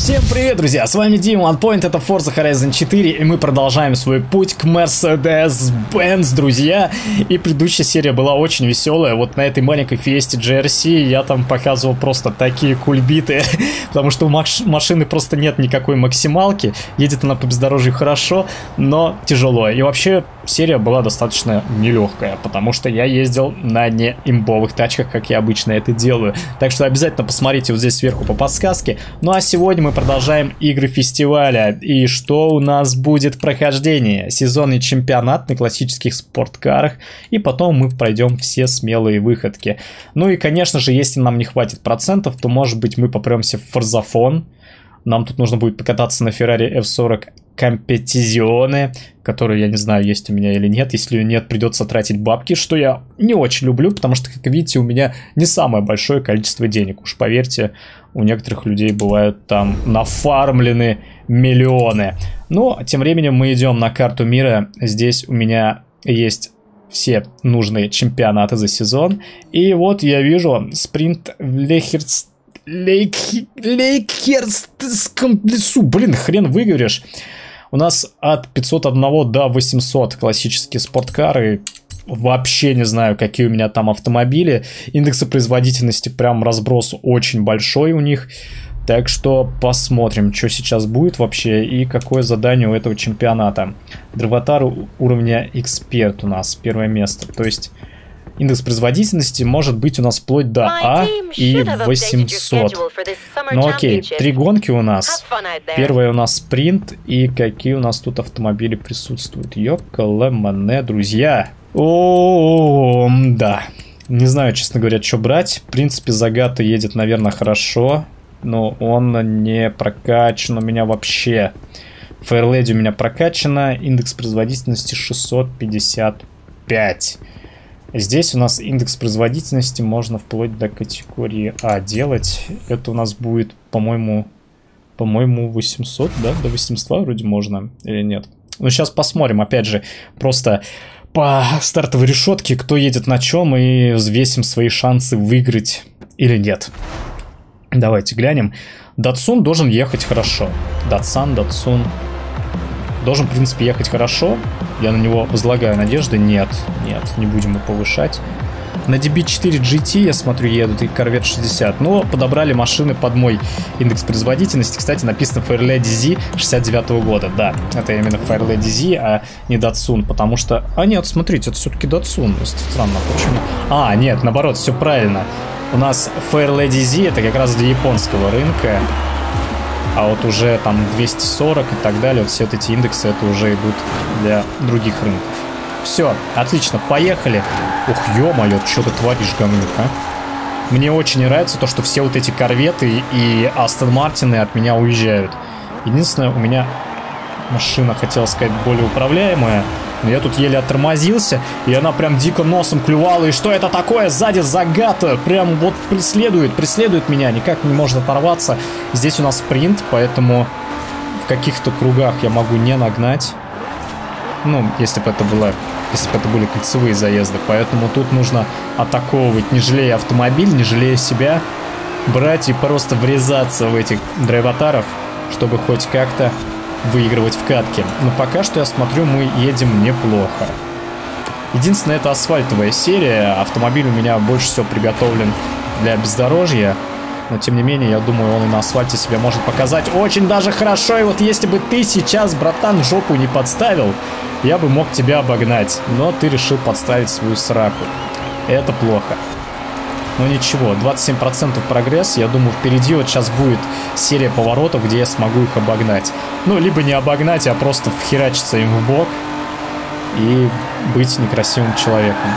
Всем привет, друзья! С вами Дима OnePoint, это Forza Horizon 4, и мы продолжаем свой путь к Mercedes-Benz, друзья. И предыдущая серия была очень веселая. Вот на этой маленькой Fiesta GRC я там показывал просто такие кульбиты, потому что у машины просто нет никакой максималки. Едет она по бездорожью хорошо, но тяжело. И вообще серия была достаточно нелегкая, потому что я ездил на не имбовых тачках, как я обычно это делаю. Так что обязательно посмотрите вот здесь сверху по подсказке. Ну а сегодня мы продолжаем игры фестиваля. И что у нас будет прохождение? Сезонный чемпионат на классических спорткарах. И потом мы пройдем все смелые выходки. Ну и конечно же, если нам не хватит процентов, то может быть мы попремся в форзафон. Нам тут нужно будет покататься на Ferrari F40 Competizione, который, я не знаю, есть у меня или нет. Если нет, придется тратить бабки, что я не очень люблю, потому что, как видите, у меня не самое большое количество денег. Уж поверьте, у некоторых людей бывают там нафармлены миллионы. Но тем временем мы идем на карту мира. Здесь у меня есть все нужные чемпионаты за сезон. И вот я вижу спринт в Лейкхерстском лесу. Блин, хрен выговоришь. У нас от 501 до 800 классические спорткары. Вообще не знаю, какие у меня там автомобили. Индексы производительности прям разброс очень большой у них. Так что посмотрим, что сейчас будет вообще и какое задание у этого чемпионата. Драйватар уровня эксперт у нас первое место. То есть индекс производительности может быть у нас вплоть до А и 800. Ну окей, 3 гонки у нас. Первая у нас спринт. И какие у нас тут автомобили присутствуют? Йоколэмэне, друзья. О, да. Не знаю, честно говоря, что брать. В принципе, Загата едет, наверное, хорошо. Но он не прокачан у меня вообще. Fairlady у меня прокачана. Индекс производительности 655. Здесь у нас индекс производительности можно вплоть до категории А делать. Это у нас будет, по-моему, 800, да? До 800 вроде можно или нет. Ну, сейчас посмотрим, опять же, просто по стартовой решетке, кто едет на чем, и взвесим свои шансы выиграть или нет. Давайте глянем. Датсун должен ехать хорошо. Датсан должен, в принципе, ехать хорошо. Я на него возлагаю надежды. Нет, не будем его повышать. На DB4 GT, я смотрю, едут и Corvette 60. Но подобрали машины под мой индекс производительности. Кстати, написано Fairlady Z 69-го года. Да, это именно Fairlady Z, а не Datsun. Потому что... А нет, смотрите, это все-таки Datsun. Странно, почему? А, нет, наоборот, все правильно. У нас Fairlady Z это как раз для японского рынка. А вот уже там 240 и так далее, вот все вот эти индексы, это уже идут для других рынков. Все, отлично, поехали. Ух, ё-моё, что ты творишь, говнюк, а? Мне очень нравится то, что все вот эти корветы и Астон Мартины от меня уезжают. Единственное, у меня машина, хотел сказать, более управляемая. Но я тут еле оттормозился, и она прям дико носом клювала. И что это такое? Сзади Загата прям вот преследует меня, никак не может оторваться. Здесь у нас спринт, поэтому в каких-то кругах я могу не нагнать. Ну, если бы это были кольцевые заезды. Поэтому тут нужно атаковывать, не жалея автомобиль, не жалея себя. Брать и просто врезаться в этих драйватаров, чтобы хоть как-то выигрывать в катке. Но пока что я смотрю, мы едем неплохо. Единственное, это асфальтовая серия. Автомобиль у меня больше всего приготовлен для бездорожья. Но тем не менее, я думаю, он и на асфальте себя может показать очень даже хорошо. И вот если бы ты сейчас, братан, жопу не подставил, я бы мог тебя обогнать. Но ты решил подставить свою сраку. Это плохо. Но ничего, 27% прогресс. Я думаю, впереди вот сейчас будет серия поворотов, где я смогу их обогнать. Ну, либо не обогнать, а просто вхерачиться им в бок и быть некрасивым человеком.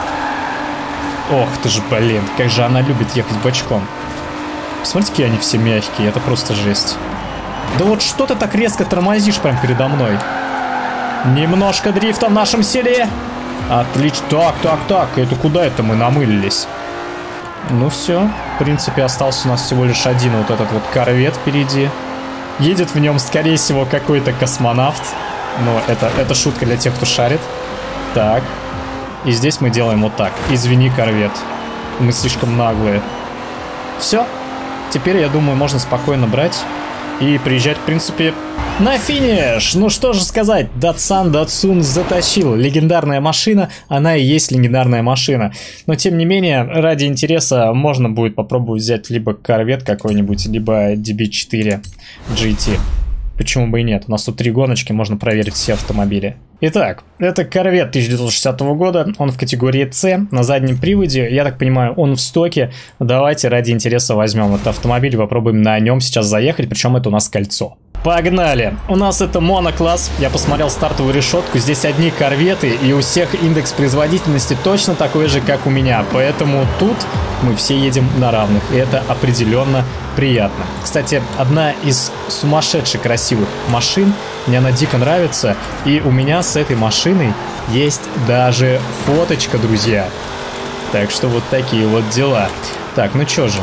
Ох ты же, блин, как же она любит ехать бочком. Посмотрите, какие они все мягкие, это просто жесть. Да вот что ты так резко тормозишь прям передо мной? Немножко дрифта в нашем селе. Отлично. Так, это куда это мы намылились? Ну все, в принципе, остался у нас всего лишь один вот этот вот корвет впереди. Едет в нем, скорее всего, какой-то космонавт. Но это шутка для тех, кто шарит. Так. И здесь мы делаем вот так. Извини, корвет. Мы слишком наглые. Все. Теперь, я думаю, можно спокойно брать и приезжать, в принципе, на финиш. Ну что же сказать, Datsun затащил. Легендарная машина, она и есть легендарная машина. Но тем не менее, ради интереса можно будет попробовать взять либо Corvette какой-нибудь, либо DB4 GT. Почему бы и нет? У нас тут 3 гоночки, можно проверить все автомобили. Итак, это Corvette 1960 года, он в категории C, на заднем приводе, я так понимаю, он в стоке. Давайте ради интереса возьмем этот автомобиль и попробуем на нем сейчас заехать, причем это у нас кольцо. Погнали! У нас это монокласс, я посмотрел стартовую решетку, здесь одни корветы, и у всех индекс производительности точно такой же, как у меня, поэтому тут мы все едем на равных, и это определенно приятно. Кстати, одна из сумасшедших красивых машин, мне она дико нравится, и у меня с этой машиной есть даже фоточка, друзья. Так что вот такие вот дела. Так, ну чё же,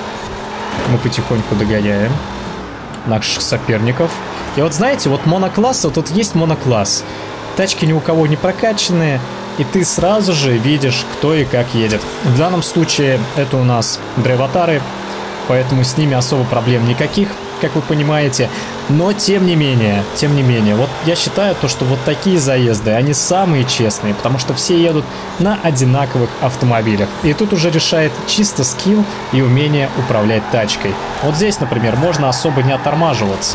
мы потихоньку догоняем наших соперников. И вот знаете, вот монокласс, вот тут есть монокласс. Тачки ни у кого не прокачанные, и ты сразу же видишь, кто и как едет. В данном случае это у нас драйватары, поэтому с ними особо проблем никаких, как вы понимаете. Но тем не менее, вот я считаю то, что вот такие заезды, они самые честные, потому что все едут на одинаковых автомобилях. И тут уже решает чисто скилл и умение управлять тачкой. Вот здесь, например, можно особо не оттормаживаться.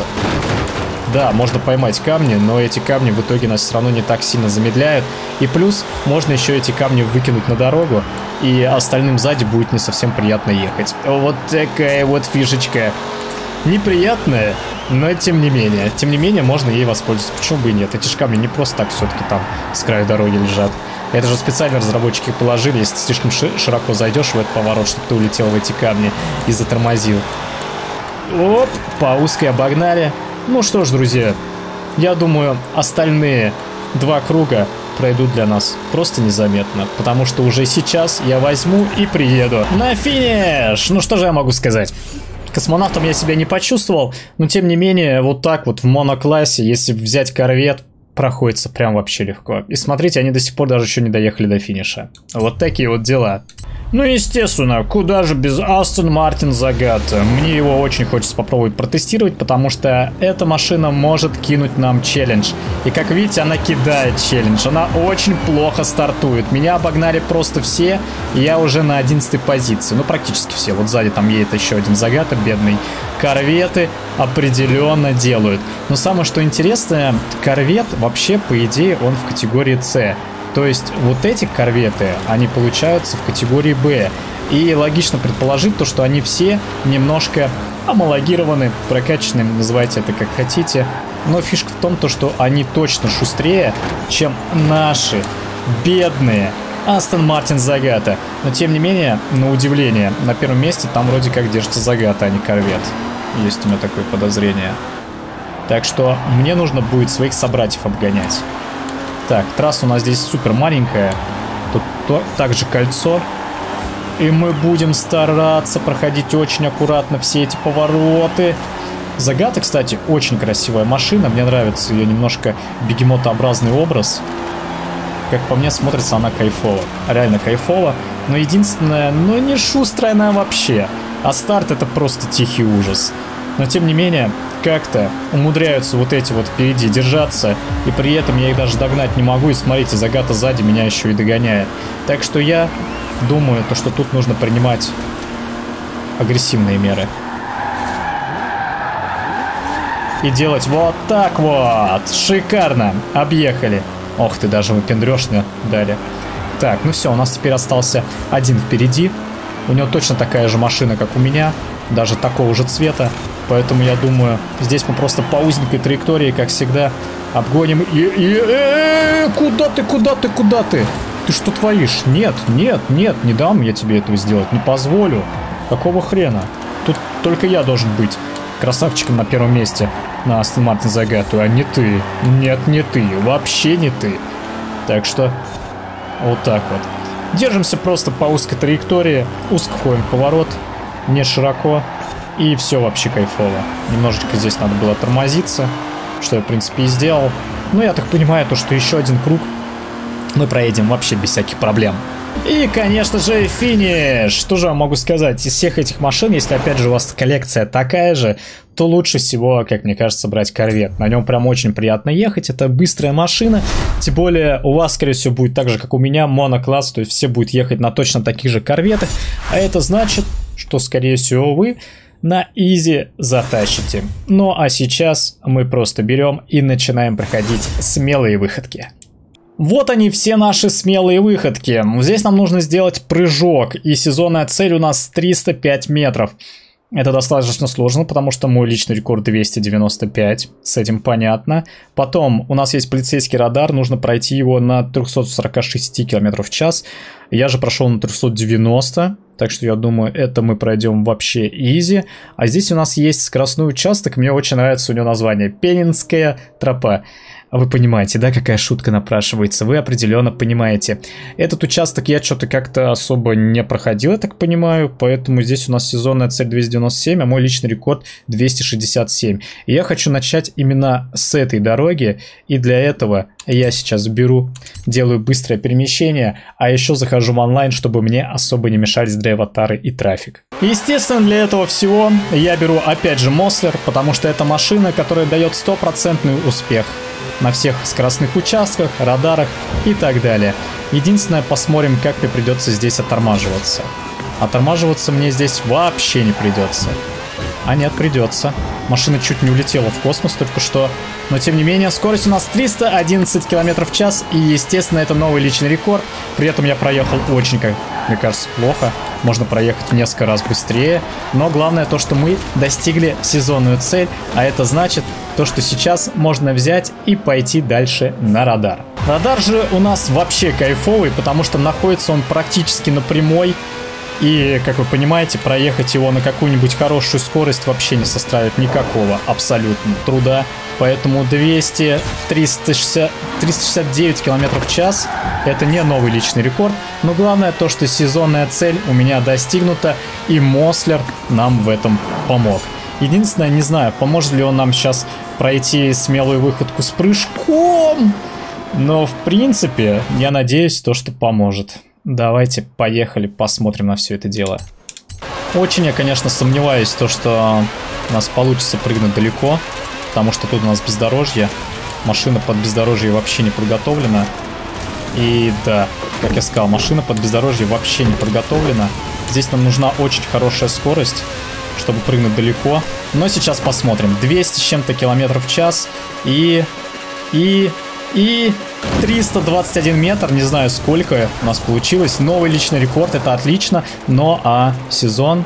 Да, можно поймать камни, но эти камни в итоге нас все равно не так сильно замедляют. И плюс, можно еще эти камни выкинуть на дорогу, и остальным сзади будет не совсем приятно ехать. Вот такая вот фишечка. Неприятная, но тем не менее можно ей воспользоваться. Почему бы и нет? Эти же камни не просто так все-таки там с края дороги лежат. Это же специально разработчики положили, если ты слишком широко зайдешь в этот поворот, чтобы ты улетел в эти камни и затормозил. Оп, по узкой обогнали. Ну что ж, друзья, я думаю, остальные 2 круга пройдут для нас просто незаметно, потому что уже сейчас я возьму и приеду на финиш. Ну что же я могу сказать? Космонавтом я себя не почувствовал, но тем не менее, вот так вот в моноклассе, если взять корвет, проходится прям вообще легко. И смотрите, они до сих пор даже еще не доехали до финиша. Вот такие вот дела. Ну, естественно, куда же без Aston Martin Zagato. Мне его очень хочется попробовать протестировать, потому что эта машина может кинуть нам челлендж. И как видите, она кидает челлендж. Она очень плохо стартует. Меня обогнали просто все, и я уже на 11-й позиции. Ну, практически все. Вот сзади там едет еще один Zagato, бедный. Корветы определенно делают. Но самое что интересное, корвет вообще, по идее, он в категории C. То есть вот эти корветы, они получаются в категории Б. И логично предположить то, что они все немножко амалогированы, прокачаны, называйте это как хотите. Но фишка в том, то, что они точно шустрее, чем наши бедные Aston Martin Zagato. Но тем не менее, на удивление, на первом месте там вроде как держится Zagato, а не корвет. Есть у меня такое подозрение. Так что мне нужно будет своих собратьев обгонять. Так, трасса у нас здесь супер маленькая. Тут также кольцо. И мы будем стараться проходить очень аккуратно все эти повороты. Zagato, кстати, очень красивая машина. Мне нравится ее немножко бегемотообразный образ. Как по мне, смотрится она кайфово. Реально кайфово. Но единственное, ну не шустрая она вообще. А старт это просто тихий ужас. Но тем не менее, как-то умудряются вот эти вот впереди держаться. И при этом я их даже догнать не могу. И смотрите, Zagato сзади меня еще и догоняет. Так что я думаю, то, что тут нужно принимать агрессивные меры. И делать вот так вот. Шикарно. Объехали. Ох ты, даже выпендрёшно дали. Так, ну все, у нас теперь остался один впереди. У него точно такая же машина, как у меня. Даже такого же цвета. Поэтому я думаю, здесь мы просто по узенькой траектории, как всегда, обгоним. Куда ты, куда ты, куда ты? Ты что творишь? Нет, нет, нет, не дам я тебе этого сделать. Не позволю. Какого хрена? Тут только я должен быть красавчиком на первом месте на Aston Martin Zagato, а не ты. Нет, не ты. Вообще не ты. Так что вот так вот. Держимся просто по узкой траектории. Узко ходим в поворот. Не широко. И все вообще кайфово. Немножечко здесь надо было тормозиться, что я, в принципе, и сделал. Но я так понимаю, то, что еще один круг мы проедем вообще без всяких проблем. И, конечно же, финиш. Что же я могу сказать? Из всех этих машин, если, опять же, у вас коллекция такая же, то лучше всего, как мне кажется, брать корвет. На нем прям очень приятно ехать. Это быстрая машина. Тем более, у вас, скорее всего, будет так же, как у меня, монокласс. То есть все будут ехать на точно таких же корветах. А это значит, что, скорее всего, вы на изи затащите. Ну, а сейчас мы просто берем и начинаем проходить смелые выходки. Вот они, все наши смелые выходки. Здесь нам нужно сделать прыжок, и сезонная цель у нас 305 метров. Это достаточно сложно, потому что мой личный рекорд 295, с этим понятно. Потом у нас есть полицейский радар, нужно пройти его на 346 км в час. Я же прошел на 390, так что я думаю, это мы пройдем вообще изи. А здесь у нас есть скоростной участок, мне очень нравится у него название, Пенинская тропа. Вы понимаете, да, какая шутка напрашивается? Вы определенно понимаете. Этот участок я что-то как-то особо не проходил, я так понимаю. Поэтому здесь у нас сезонная цель 297, а мой личный рекорд 267. И я хочу начать именно с этой дороги. И для этого я сейчас беру, делаю быстрое перемещение, а еще захожу в онлайн, чтобы мне особо не мешались драйв-атары и трафик. Естественно, для этого всего я беру опять же Мослер, потому что это машина, которая дает 100% успех на всех скоростных участках, радарах и так далее. Единственное, посмотрим, как мне придется здесь оттормаживаться. Оттормаживаться мне здесь вообще не придется. А нет, придется. Машина чуть не улетела в космос только что. Но тем не менее, скорость у нас 311 км в час. И, естественно, это новый личный рекорд. При этом я проехал очень, как мне кажется, плохо. Можно проехать в несколько раз быстрее. Но главное то, что мы достигли сезонную цель. А это значит то, что сейчас можно взять и пойти дальше на радар. Радар же у нас вообще кайфовый, потому что находится он практически на прямой. И, как вы понимаете, проехать его на какую-нибудь хорошую скорость вообще не составит никакого абсолютно труда. Поэтому 369 км в час это не новый личный рекорд. Но главное то, что сезонная цель у меня достигнута, и Мослер нам в этом помог. Единственное, не знаю, поможет ли он нам сейчас пройти смелую выходку с прыжком. Но, в принципе, я надеюсь, то, что поможет. Давайте, поехали, посмотрим на все это дело. Очень я, конечно, сомневаюсь, то, что у нас получится прыгнуть далеко, потому что тут у нас бездорожье. Машина под бездорожье вообще не подготовлена. И да, как я сказал, машина под бездорожье вообще не подготовлена. Здесь нам нужна очень хорошая скорость, чтобы прыгнуть далеко. Но сейчас посмотрим. 200 с чем-то километров в час и 321 метр, не знаю сколько у нас получилось. Новый личный рекорд, это отлично. Но сезон.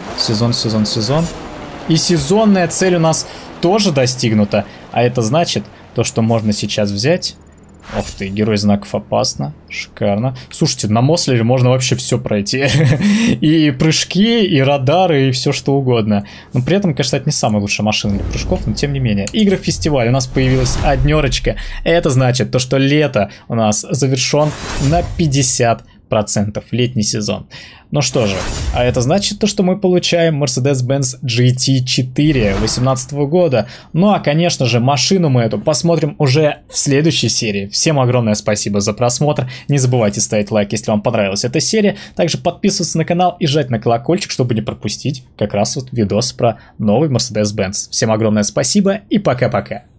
И сезонная цель у нас тоже достигнута. А это значит, то, что можно сейчас взять. Ох ты, герой знаков опасно. Шикарно. Слушайте, на Мослере можно вообще все пройти. И прыжки, и радары, и все что угодно. Но при этом, конечно, это не самая лучшая машина для прыжков, но тем не менее. Игры в фестивале. У нас появилась однерочка. Это значит, то, что лето у нас завершен на 50%. Летний сезон. Ну что же, а это значит то, что мы получаем Mercedes-Benz GT4 2018 года. Ну а, конечно же, машину мы эту посмотрим уже в следующей серии. Всем огромное спасибо за просмотр. Не забывайте ставить лайк, если вам понравилась эта серия. Также подписываться на канал и жать на колокольчик, чтобы не пропустить как раз вот видос про новый Mercedes-Benz. Всем огромное спасибо и пока-пока.